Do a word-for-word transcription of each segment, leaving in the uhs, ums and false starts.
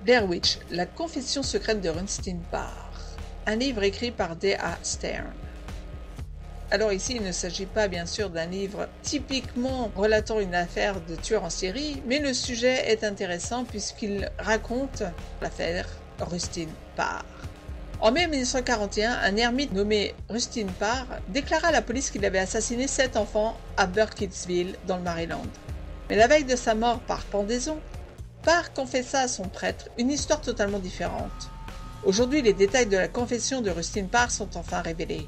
Blair Witch, la confession secrète de Rustin Parr, un livre écrit par D A Stern. Alors ici, il ne s'agit pas bien sûr d'un livre typiquement relatant une affaire de tueur en série, mais le sujet est intéressant puisqu'il raconte l'affaire Rustin Parr. En mai mille neuf cent quarante et un, un ermite nommé Rustin Parr déclara à la police qu'il avait assassiné sept enfants à Burkittsville, dans le Maryland. Mais la veille de sa mort par pendaison, Parr confessa à son prêtre une histoire totalement différente. Aujourd'hui, les détails de la confession de Rustin Parr sont enfin révélés.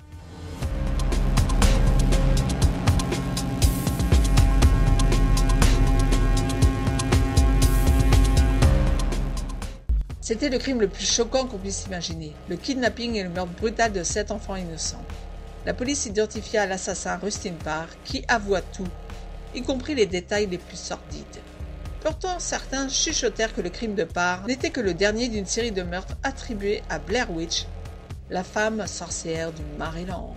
C'était le crime le plus choquant qu'on puisse imaginer, le kidnapping et le meurtre brutal de sept enfants innocents. La police identifia l'assassin Rustin Parr, qui avoua tout, y compris les détails les plus sordides. Pourtant, certains chuchotèrent que le crime de Parr n'était que le dernier d'une série de meurtres attribués à Blair Witch, la femme sorcière du Maryland.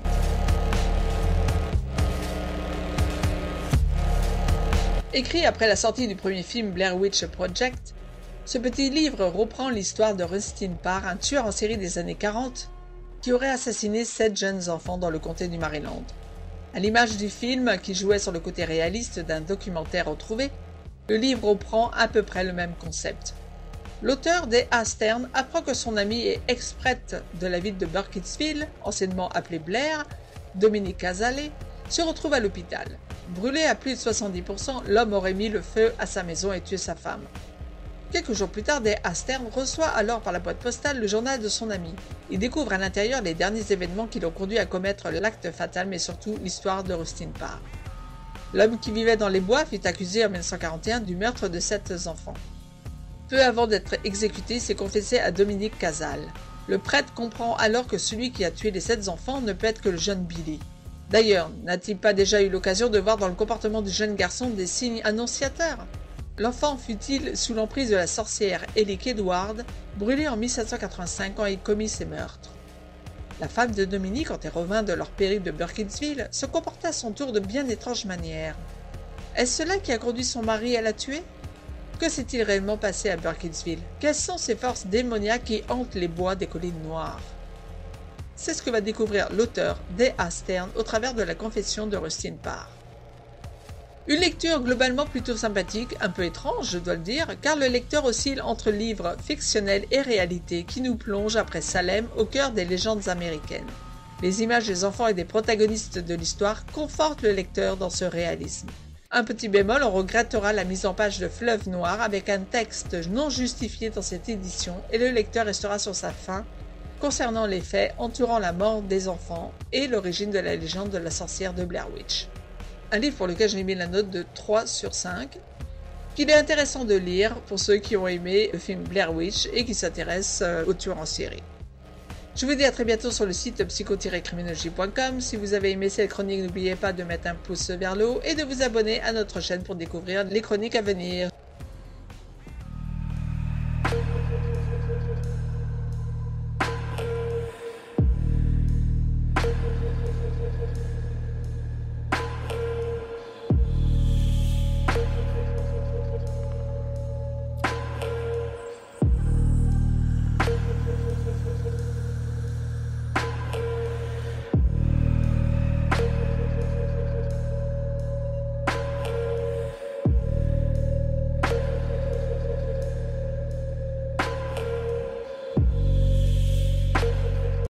Écrit après la sortie du premier film Blair Witch Project, ce petit livre reprend l'histoire de Rustin Parr, un tueur en série des années quarante, qui aurait assassiné sept jeunes enfants dans le comté du Maryland. À l'image du film, qui jouait sur le côté réaliste d'un documentaire retrouvé, le livre reprend à peu près le même concept. L'auteur D A Stern apprend que son ami et ex-prêtre de la ville de Burkittsville, anciennement appelé Blair, Dominique Casale, se retrouve à l'hôpital. Brûlé à plus de soixante-dix pour cent, l'homme aurait mis le feu à sa maison et tué sa femme. Quelques jours plus tard, D A Stern reçoit alors par la boîte postale le journal de son ami. Il découvre à l'intérieur les derniers événements qui l'ont conduit à commettre l'acte fatal, mais surtout l'histoire de Rustin Parr. L'homme qui vivait dans les bois fut accusé en mille neuf cent quarante et un du meurtre de sept enfants. Peu avant d'être exécuté, il s'est confessé à Dominique Casale. Le prêtre comprend alors que celui qui a tué les sept enfants ne peut être que le jeune Billy. D'ailleurs, n'a-t-il pas déjà eu l'occasion de voir dans le comportement du jeune garçon des signes annonciateurs? L'enfant fut-il sous l'emprise de la sorcière Ellick Edward, brûlée en mille sept cent quatre-vingt-cinq quand il commit ses meurtres. La femme de Dominique, quand elle revint de leur périple de Burkittsville, se comporta à son tour de bien étranges manières. Est-ce cela qui a conduit son mari à la tuer? Que s'est-il réellement passé à Burkittsville? Quelles sont ces forces démoniaques qui hantent les bois des collines noires? C'est ce que va découvrir l'auteur D A Stern au travers de la confession de Rustin Parr. Une lecture globalement plutôt sympathique, un peu étrange je dois le dire, car le lecteur oscille entre livres fictionnels et réalité qui nous plongent après Salem au cœur des légendes américaines. Les images des enfants et des protagonistes de l'histoire confortent le lecteur dans ce réalisme. Un petit bémol, on regrettera la mise en page de Fleuve Noir avec un texte non justifié dans cette édition et le lecteur restera sur sa faim concernant les faits entourant la mort des enfants et l'origine de la légende de la sorcière de Blair Witch. Un livre pour lequel j'ai mis la note de trois sur cinq, qu'il est intéressant de lire pour ceux qui ont aimé le film Blair Witch et qui s'intéressent aux tueurs en série. Je vous dis à très bientôt sur le site psycho tiret criminologie point com. Si vous avez aimé cette chronique, n'oubliez pas de mettre un pouce vers le haut et de vous abonner à notre chaîne pour découvrir les chroniques à venir.